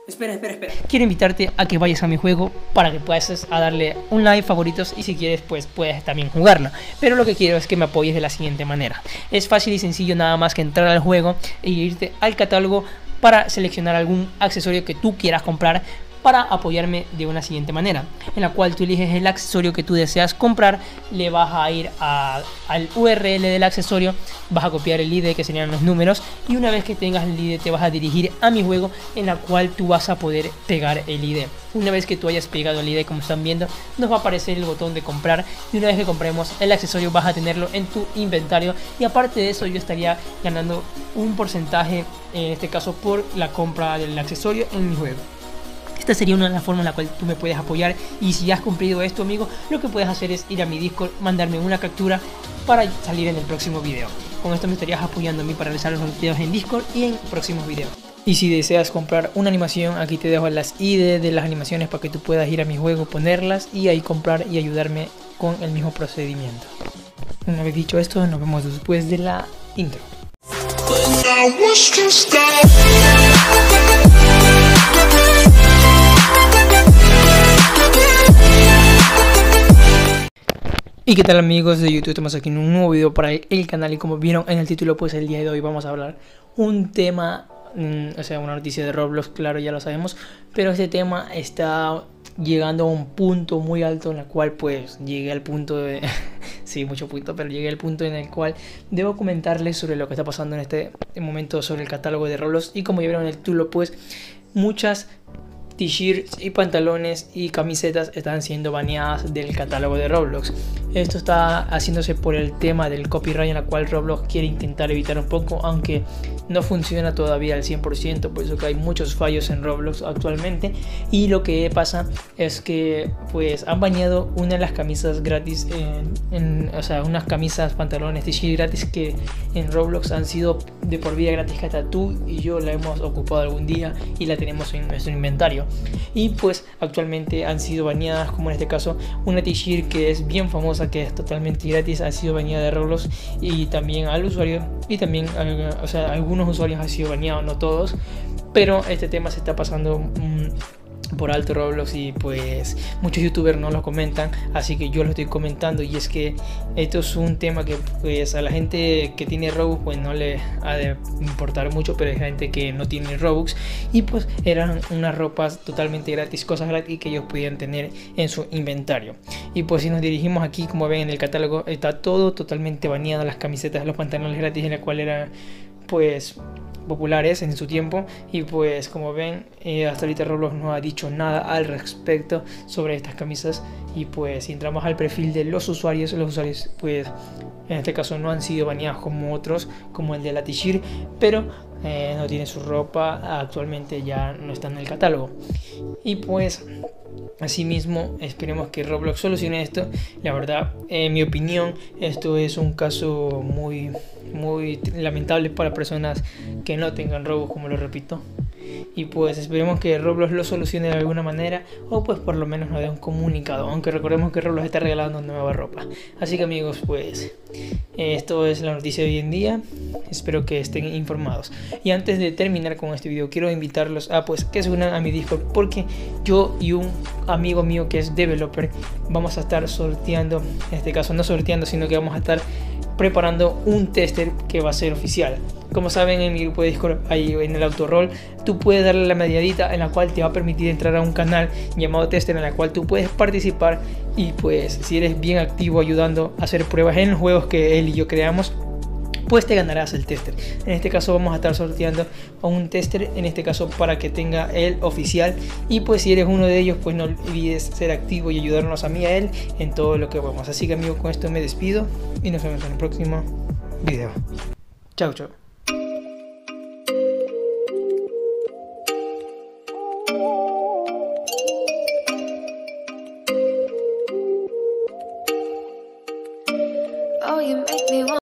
Espera. Quiero invitarte a que vayas a mi juego para que puedas a darle un like, favoritos y si quieres pues puedes también jugarlo. Pero lo que quiero es que me apoyes de la siguiente manera. Es fácil y sencillo nada más que entrar al juego e irte al catálogo para seleccionar algún accesorio que tú quieras comprar para apoyarme de una siguiente manera, en la cual tú eliges el accesorio que tú deseas comprar, le vas a ir al URL del accesorio, vas a copiar el ID que serían los números y una vez que tengas el ID te vas a dirigir a mi juego en la cual tú vas a poder pegar el ID. Una vez que tú hayas pegado el ID, como están viendo, nos va a aparecer el botón de comprar y una vez que compremos el accesorio vas a tenerlo en tu inventario y aparte de eso yo estaría ganando un porcentaje, en este caso por la compra del accesorio en mi juego. Esta sería una de las formas en la cual tú me puedes apoyar y si ya has cumplido esto, amigo, lo que puedes hacer es ir a mi Discord, mandarme una captura para salir en el próximo video. Con esto me estarías apoyando a mí para realizar los videos en Discord y en próximos videos. Y si deseas comprar una animación, aquí te dejo las ID de las animaciones para que tú puedas ir a mi juego, ponerlas y ahí comprar y ayudarme con el mismo procedimiento. Una vez dicho esto, nos vemos después de la intro. ¿Y qué tal amigos de YouTube? Estamos aquí en un nuevo video para el canal y como vieron en el título, pues el día de hoy vamos a hablar un tema, o sea, una noticia de Roblox, claro, ya lo sabemos, pero este tema está llegando a un punto muy alto en el cual pues llegué al punto de... sí, mucho punto, pero llegué al punto en el cual debo comentarles sobre lo que está pasando en este momento sobre el catálogo de Roblox y como ya vieron en el título, pues muchas t-shirts y pantalones y camisetas están siendo baneadas del catálogo de Roblox. Esto está haciéndose por el tema del copyright en la cual Roblox quiere intentar evitar un poco, aunque no funciona todavía al 100%, por eso que hay muchos fallos en Roblox actualmente. Y lo que pasa es que pues han baneado una de las camisas gratis, o sea, unas camisas, pantalones, t-shirt gratis que en Roblox han sido de por vida gratis, que hasta tú y yo la hemos ocupado algún día y la tenemos en nuestro inventario. Y pues actualmente han sido baneadas, como en este caso una t-shirt que es bien famosa, que es totalmente gratis, ha sido baneada de Roblox y también al usuario y también, o sea, algunos usuarios han sido baneados, no todos, pero este tema se está pasando por alto Roblox y pues muchos youtubers no lo comentan, así que yo lo estoy comentando y es que esto es un tema que pues a la gente que tiene Robux pues no le ha de importar mucho, pero hay gente que no tiene Robux y pues eran unas ropas totalmente gratis, cosas gratis que ellos podían tener en su inventario. Y pues si nos dirigimos aquí, como ven en el catálogo, está todo totalmente baneado, las camisetas, los pantalones gratis en la cual eran pues populares en su tiempo y pues como ven hasta ahorita Roblox no ha dicho nada al respecto sobre estas camisas y pues si entramos al perfil de los usuarios pues en este caso no han sido baneados como otros, como el de la t-shirt, pero no tiene su ropa, actualmente ya no está en el catálogo. Y pues asimismo esperemos que Roblox solucione esto. La verdad, en mi opinión, esto es un caso muy lamentable para personas que no tengan Robux, como lo repito. Y pues esperemos que Roblox lo solucione de alguna manera o pues por lo menos nos dé un comunicado, aunque recordemos que Roblox está regalando nueva ropa. Así que amigos, pues esto es la noticia de hoy en día, espero que estén informados. Y antes de terminar con este video quiero invitarlos a pues que se unan a mi Discord, porque yo y un amigo mío que es developer vamos a estar sorteando, en este caso no sorteando, sino que vamos a estar preparando un tester que va a ser oficial. Como saben, en mi grupo de Discord, ahí en el autorroll, tú puedes darle la mediadita en la cual te va a permitir entrar a un canal llamado Tester, en la cual tú puedes participar y pues si eres bien activo ayudando a hacer pruebas en los juegos que él y yo creamos, pues te ganarás el tester. En este caso vamos a estar sorteando a un tester, en este caso para que tenga el oficial, y pues si eres uno de ellos pues no olvides ser activo y ayudarnos a mí, a él, en todo lo que vamos. Así que amigos, con esto me despido y nos vemos en el próximo video. Chao, chao.